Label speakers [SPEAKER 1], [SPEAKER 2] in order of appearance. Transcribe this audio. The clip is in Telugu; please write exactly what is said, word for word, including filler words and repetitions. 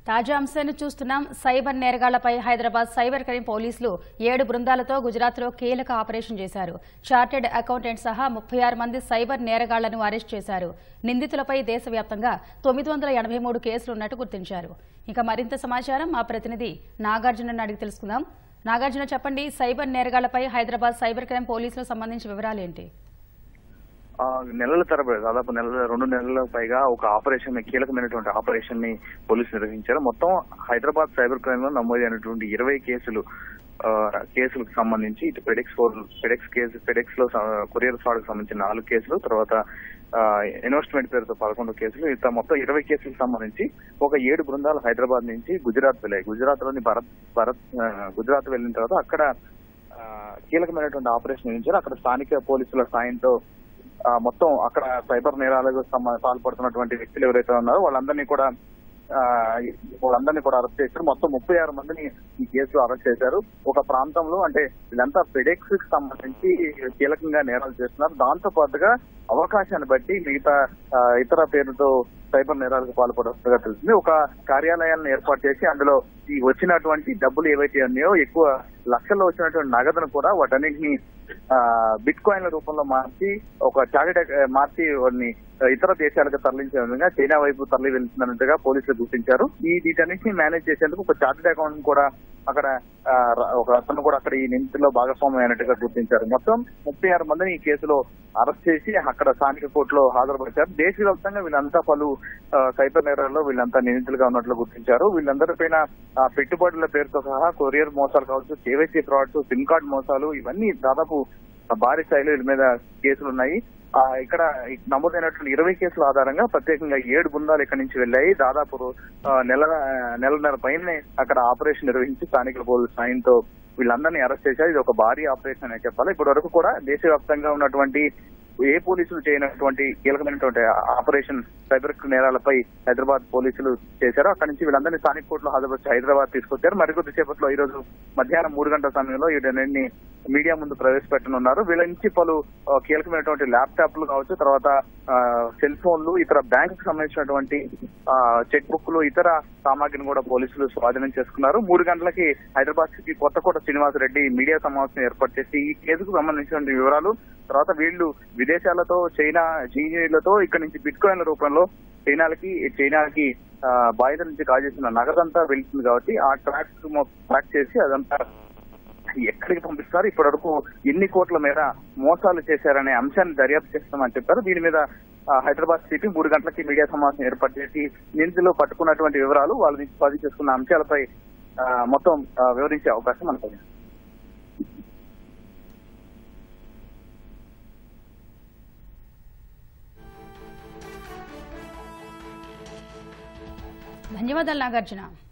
[SPEAKER 1] తాజా అంశాన్ని చూస్తున్నాం. సైబర్ నేరగాళ్లపై హైదరాబాద్ సైబర్ క్రైమ్ పోలీసులు ఏడు బృందాలతో గుజరాత్లో కీలక ఆపరేషన్ చేశారు. చార్టెడ్ అకౌంటెంట్ సహా ముప్పై ఆరు మంది సైబర్ నేరగాళ్లను అరెస్ట్ చేశారు. నిందితులపై దేశవ్యాప్తంగా తొమ్మిది వందల ఎనభై మూడు కేసులున్నట్టు గుర్తించారు. ఇక మరింత సమాచారం మా ప్రతినిధి నాగార్జునను అడిగి తెలుసుకుందాం. నాగార్జున, చెప్పండి, సైబర్ నేరగాళ్లపై హైదరాబాద్ సైబర్ క్రైమ్ పోలీసులకు సంబంధించిన వివరాలు ఏంటి?
[SPEAKER 2] నెలల తరబడి దాదాపు నెలల రెండు నెలల పైగా ఒక ఆపరేషన్ కీలకమైనటువంటి ఆపరేషన్ ని పోలీసులు నిర్వహించారు. మొత్తం హైదరాబాద్ సైబర్ క్రైమ్ లో నమోదైనటువంటి ఇరవై కేసులు కేసులకు సంబంధించి ఇటు FedEx four FedEx case FedEx లో కొరియర్ ఫ్రాడ్ కు సంబంధించిన నాలుగు కేసులు, తర్వాత ఇన్వెస్ట్మెంట్ పేరుతో పదకొండు కేసులు, ఇట్లా మొత్తం ఇరవై కేసులకు సంబంధించి ఒక ఏడు బృందాలు హైదరాబాద్ నుంచి గుజరాత్ వెళ్ళాయి. గుజరాత్ లోని భరత్ భరత్ గుజరాత్ వెళ్ళిన తర్వాత అక్కడ కీలకమైనటువంటి ఆపరేషన్ నిర్వహించారు. అక్కడ స్థానిక పోలీసుల సాయంతో మొత్తం అక్కడ సైబర్ నేరాలకు పాల్పడుతున్నటువంటి వ్యక్తులు ఎవరైతే ఉన్నారో వాళ్ళందరినీ కూడా వాళ్ళందరినీ కూడా అరెస్ట్ చేశారు. మొత్తం ముప్పై ఆరు మందిని ఈ కేసులో అరెస్ట్ చేశారు. ఒక ప్రాంతంలో, అంటే వీళ్ళంతా ఫెడెక్స్ కి సంబంధించి కీలకంగా నేరాలు చేస్తున్నారు. దాంతో పాటుగా అవకాశాన్ని బట్టి మిగతా ఇతర పేరుతో సైబర్ నేరాలకు పాల్పడుతున్నట్టుగా తెలిసింది. ఒక కార్యాలయాలను ఏర్పాటు చేసి అందులో ఈ వచ్చినటువంటి డబ్బులు ఏవైతే ఉన్నాయో ఎక్కువ లక్షల్లో వచ్చినటువంటి నగదును కూడా వాటన్నింటినీ బిట్ కాయిన్ల రూపంలో మార్చి ఒక చార్టెడ్ మార్చి వాటిని ఇతర దేశాలకు తరలించే విధంగా చైనా వైపు తరలి వెళ్తున్నట్టుగా పోలీసులు గుర్తించారు. ఈ వీటన్నింటినీ మేనేజ్ చేసేందుకు ఒక చార్టెడ్ అకౌంట్ కూడా అక్కడ ఒక అతను కూడా అక్కడ ఈ నిందితుల్లో భాగస్వామ్యం అయినట్టుగా గుర్తించారు. మొత్తం ముప్పై ఆరు మందిని ఈ కేసులో అరెస్ట్ చేసి అక్కడ స్థానిక కోర్టులో హాజరుపరిచారు. దేశవ్యాప్తంగా వీళ్ళంతా పలు సైబర్ నేరాల్లో వీళ్ళంతా నిందితులుగా ఉన్నట్లు గుర్తించారు. వీళ్ళందరిపైన పెట్టుబడుల పేరుతో సహా కొరియర్ మోసాలు కావచ్చు, కేవైసీ ఫ్రాడ్స్, సిమ్ కార్డ్ మోసాలు, ఇవన్నీ దాదాపు భారీ స్థాయిలో వీళ్ళ మీద కేసులు ఉన్నాయి. ఇక్కడ నమోదైనటువంటి ఇరవై కేసుల ఆధారంగా ప్రత్యేకంగా ఏడు బృందాలు ఇక్కడి నుంచి వెళ్ళాయి. దాదాపు నెల నెలన్నర పైన అక్కడ ఆపరేషన్ నిర్వహించి స్థానిక పోలీసు సాయంతో వీళ్ళందరినీ అరెస్ట్ చేశారు. ఇది ఒక భారీ ఆపరేషన్ అనే చెప్పాలి. ఇప్పటి వరకు కూడా దేశవ్యాప్తంగా ఉన్నటువంటి ఏ పోలీసులు చేయనటువంటి కీలకమైనటువంటి ఆపరేషన్ సైబర్ నేరాలపై హైదరాబాద్ పోలీసులు చేశారు. అక్కడి నుంచి వీళ్ళందరినీ స్థానిక కోర్టులో హాజరుపరిచి హైదరాబాద్ తీసుకొచ్చారు. మరికొద్ది సేపట్లో ఈ రోజు మధ్యాహ్నం మూడు గంటల సమయంలో వీటన్నింటినీ మీడియా ముందు ప్రవేశపెట్టనున్నారు. వీళ్ళ నుంచి పలు కీలకమైనటువంటి ల్యాప్టాప్లు కావచ్చు, తర్వాత సెల్ ఫోన్లు, ఇతర బ్యాంకు సంబంధించినటువంటి చెక్ బుక్లు, ఇతర సామాగ్రిని కూడా పోలీసులు స్వాధీనం చేసుకున్నారు. మూడు గంటలకి హైదరాబాద్ సిటీ కొత్తకోట శ్రీనివాసరెడ్డి మీడియా సమావేశం ఏర్పాటు చేసి ఈ కేసుకు సంబంధించిన వివరాలు, తర్వాత వీళ్లు విదేశాలతో చైనా జీఈలతో ఇక్కడ నుంచి బిట్ కాయిన్ల రూపంలో చైనాలకి చైనాకి బాయిల నుంచి కాజేసిన నగదంతా వెళ్తుంది కాబట్టి ఆ ట్రాక్ ట్రాక్ చేసి అదంతా ఎక్కడికి పంపిస్తారు, ఇప్పటి వరకు ఎన్ని కోట్ల మేర మోసాలు చేశారనే అంశాన్ని దర్యాప్తు చేస్తామని చెప్పారు. దీని మీద హైదరాబాద్ సిటీ మూడు గంటలకి మీడియా సమావేశం ఏర్పాటు చేసి నిందితులు పట్టుకున్నటువంటి వివరాలు, వాళ్ళ నుంచి స్వాధీనం చేసుకున్న అంశాలపై మొత్తం వివరించే అవకాశం మనకు.
[SPEAKER 1] ధన్యవాదాలు నాగార్జున.